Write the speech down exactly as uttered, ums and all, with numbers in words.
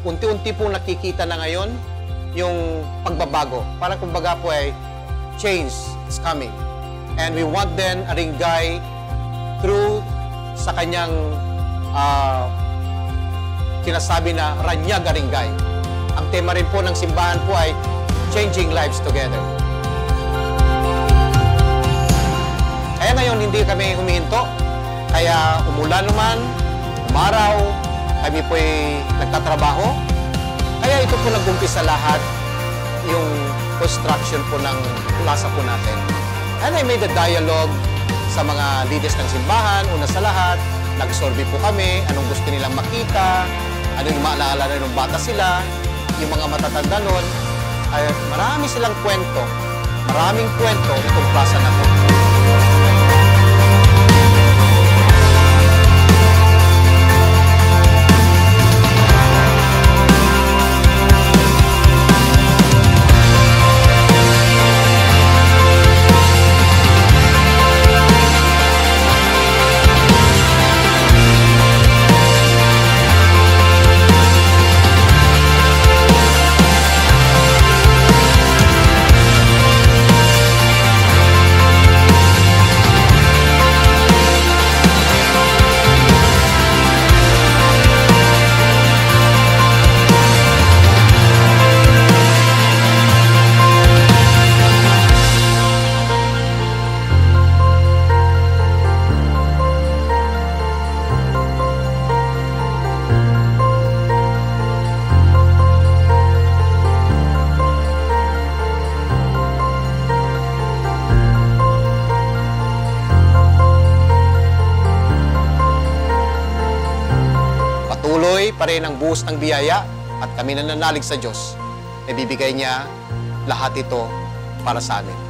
unti-unti po nakikita na ngayon yung pagbabago. Parang kumbaga po ay change is coming. And we want then Aringay through sa kanyang uh, sinasabi na Ranyag Aringay. Ang tema rin po ng simbahan po ay changing lives together. Kaya ngayon hindi kami humihinto. Kaya umulan naman, umaraw, kami po'y nagtatrabaho. Kaya ito po nag-umpisa lahat yung construction po ng plaza po natin. And I made a dialogue sa mga leaders ng simbahan. Una sa lahat, nag-survey po kami, anong gusto nilang makita, ano yung maalala na nung bata sila, yung mga matatanda nun. Ay, marami silang kwento, maraming kwento itong plaza na po. Patuloy pa rin ang buhos ng biyaya at kami nananalig sa Diyos na bibigay niya lahat ito para sa amin.